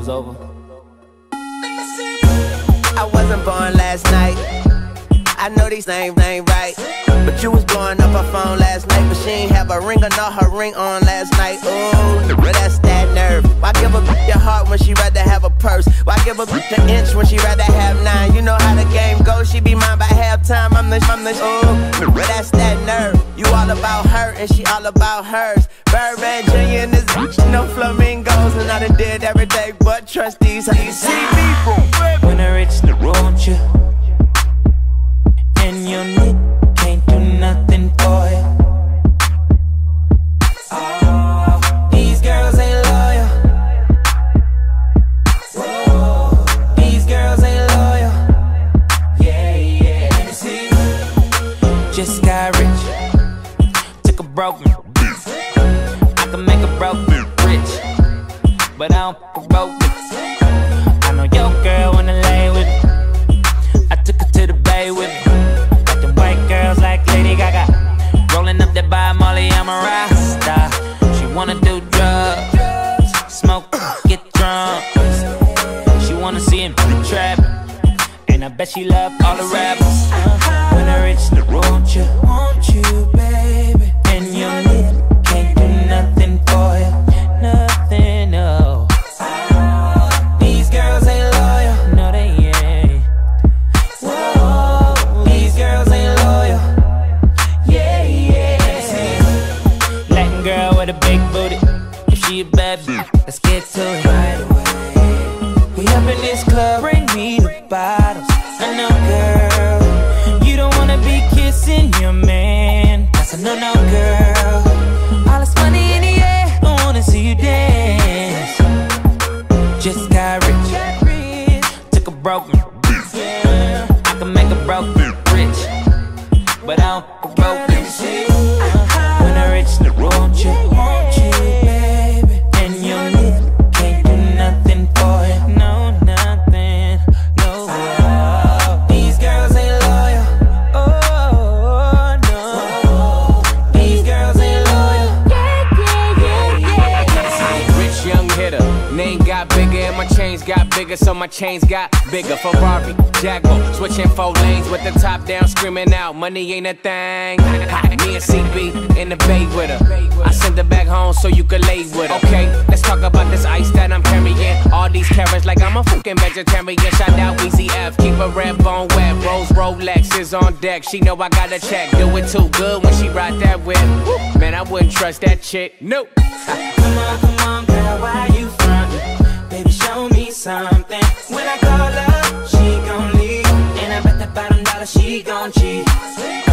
over. I wasn't born last night. I know these names ain't right, but you was blowing up her phone last night, but she ain't have a ring or not her ring on last night. Ooh, that's that nerve. Why give a bitch your heart when she rather have a purse? Why give a bitch an inch when she rather have 9? You know how the game goes, she be mine by halftime. I'm the ooh, that's that nerve. You all about her and she all about hers. Birdman Jr. and this bitch, no flamingos, and I done did every day but trust these. You see me when I reach the road, you and your knit can't do nothing for you. Oh, these girls ain't loyal. Whoa, these girls ain't loyal. Yeah, yeah. Let me see. Just got rich, took a broken. I can make a broken rich, but I don't fuck a broken. I know your girl wanna lay with me. I took her to the bay with me. Got them white girls like Lady Gaga, rolling up that by Molly, I'm a Rasta. She wanna do drugs, smoke, get drunk. She wanna see him trap, and I bet she love all the rappers. When I reach the road, you want you, baby, and your lip can't do nothing for you, nothing, no. These girls ain't loyal, no they ain't. Whoa, these girls ain't loyal. Yeah, yeah. Latin girl with a big booty, if she a bad bitch, let's get to it right away. We up in this club, bring me the bottles. I know, girl, you don't wanna be kissing your man. That's a no-no, girl. All this money in the air, I wanna see you dance. Just got rich, took a broken. I can make a broken rich, but I don't fuck a broken. When I reach the road, you want you, baby, and your lip can't do nothing for you, no, nothing, no. These girls ain't loyal, oh no. These girls ain't loyal. Rich young hitter, name got bigger and my chains got bigger, so my chains got bigger. Ferrari, Jaguar, switching 4 lanes with the top down, screaming out, money ain't a thing. Me and CB in the bay with her. I sent her back home so you could lay with her. Okay, let's talk about this ice that I'm carrying. All these carrots like I'm a fucking vegetarian. Shout out Weezy F, keep a red bone wet. Rose Rolex is on deck. She know I got a check. Do it too good when she ride that whip. Man, I wouldn't trust that chick. Nope. Come on, girl, why you frontin'? Baby, show me something. When I call her, she gon' leave, and I bet that $5 she gon' cheat.